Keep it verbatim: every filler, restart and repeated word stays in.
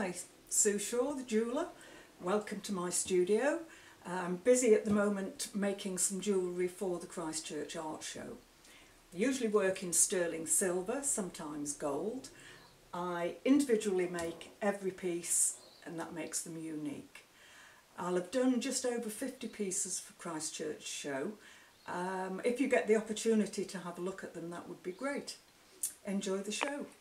Hi, Sue Shaw, the jeweller. Welcome to my studio. I'm busy at the moment making some jewellery for the Christchurch art show. I usually work in sterling silver, sometimes gold. I individually make every piece and that makes them unique. I'll have done just over fifty pieces for Christchurch show. Um, if you get the opportunity to have a look at them, that would be great. Enjoy the show.